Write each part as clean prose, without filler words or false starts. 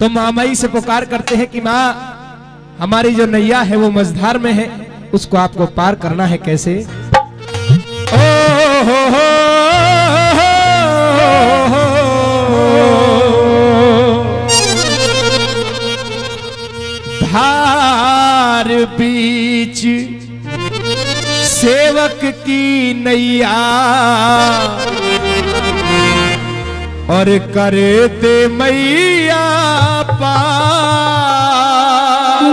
तो मामई से पुकार करते हैं कि माँ हमारी जो नैया है वो मझधार में है, उसको आपको पार करना है कैसे। ओ हो धार बीच सेवक की नैया और करे दे मैया पार।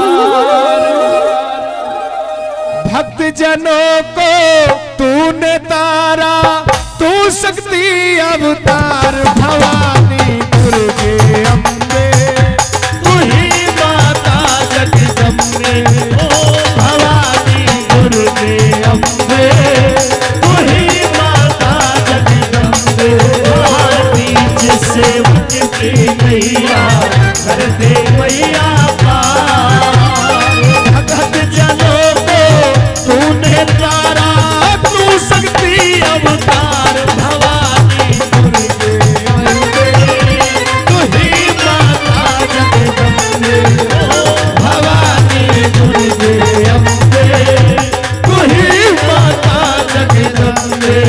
भक्त जनों को तूने तारा, तू शक्ति अवतार भवानी दुर्गे अम्बे, तू ही माता जगदम्बे। ओ भवानी दुर्गे अम्बे, तू ही माता जगदम्बे। बीच सेवक की मैया कर दे मैया पार। भगत जनों को तूने तारा, तू शक्ति अवतार भवानी दुर्गे अम्बे, तू ही माता जगदम्बे। ओ भवानी दुर्गे अम्बे, तू ही माता जगदम्बे।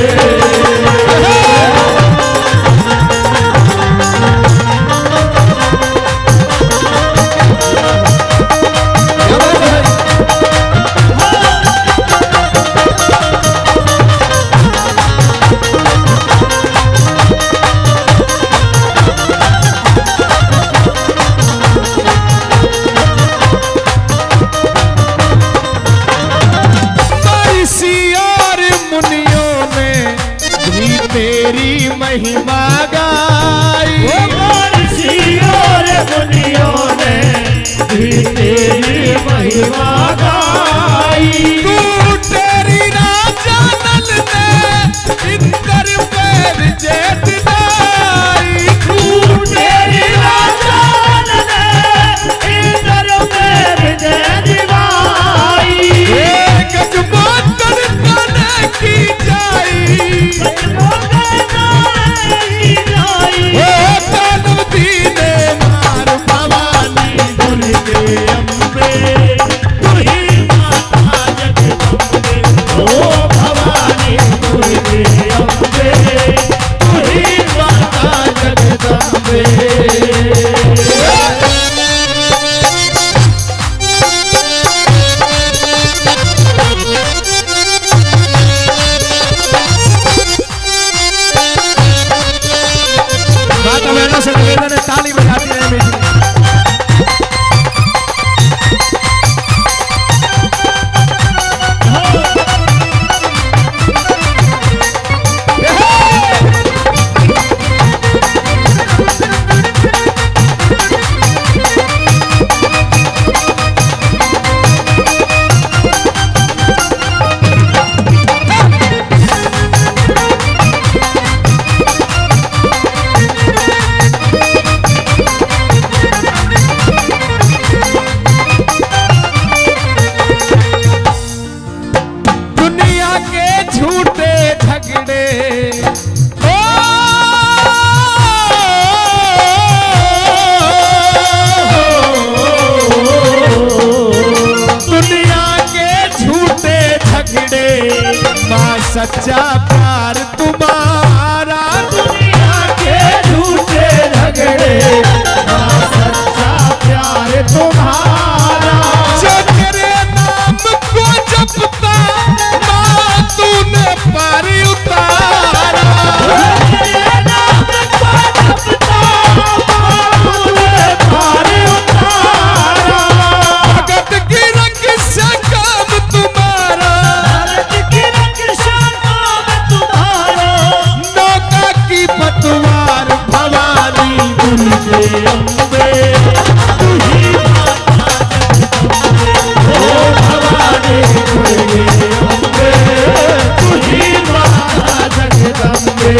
तेरी महिमा गाई, ऋषि और मुनियों ने भी तेरी महिमा गाई। तू तेरी राजा नल ने इंद्र पे विजय दिलाई। तू तेरी राजा नल ने इंद्र पे विजय दिलाई। गजमोदन तने की जाई, ताली बजाती रहे मेरी। सच्चा प्यार तुम्हारा, दुनिया के झूठे झगड़े, सच्चा प्यार तुम्हारा। जो तेरे नाम को जपता माँ तूने पार उतारा। तेरे नाम को जपता माँ तूने पार उतारा। भगत की रंग से काम तुम्हारा, पतवार भवानी दुर्गे अम्बे, तू ही माता जगदम्बे। ओ भवानी दुर्गे अम्बे, तू ही माता जगदम्बे।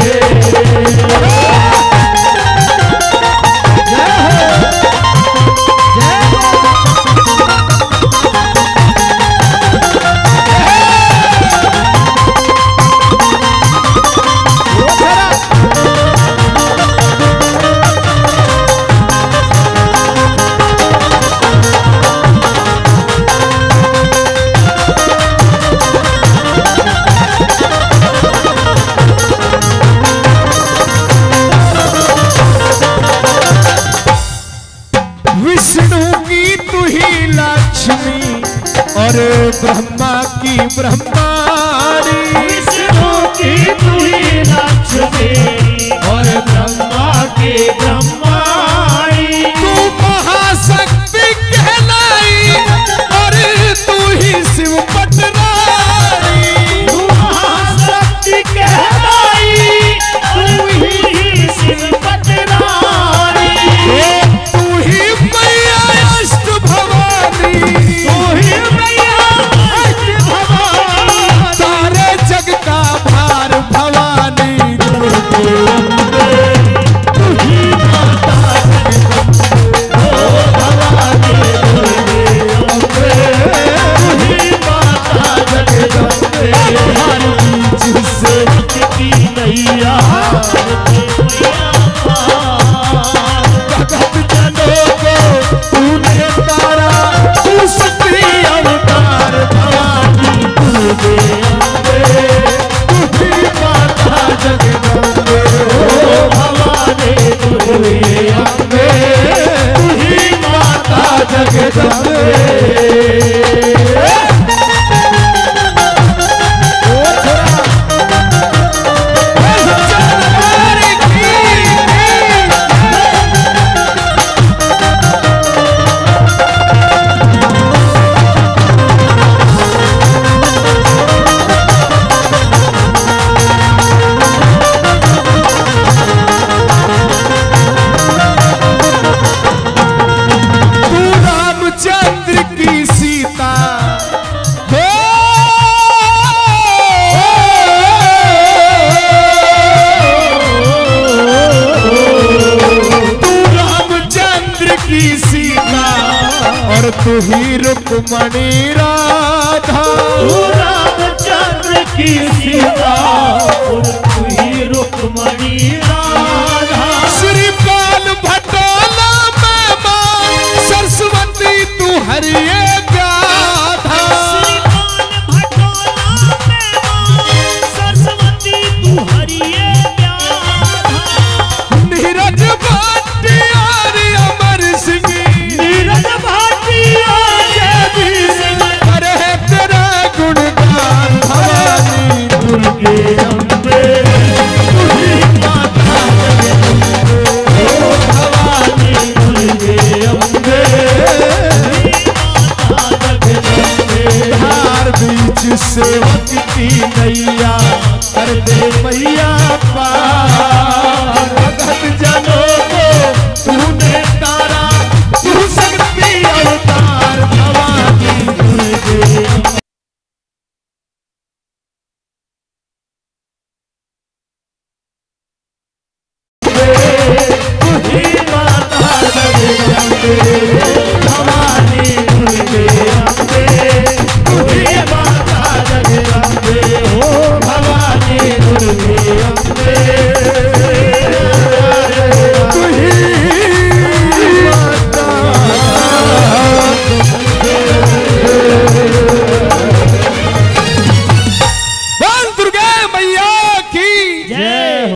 ब्रह्मा की ब्रह्माणी, विष्णु की तू ही लक्ष्मी और ब्रह्मा की ब्रह्माणी। तू महाशक्ति कहलाई और तू ही शिव पटरानी। तू महाशक्ति कहलाई तू ही शिव पटरानी। तू ही मैया अष्ट भवानी, तू ही मैया अष्ट भवानी। सारे जग का भार भवानी। और तू ही रुक्मणी राधा। रामचंद्र की सीता और तू ही रुक्मणी राधा।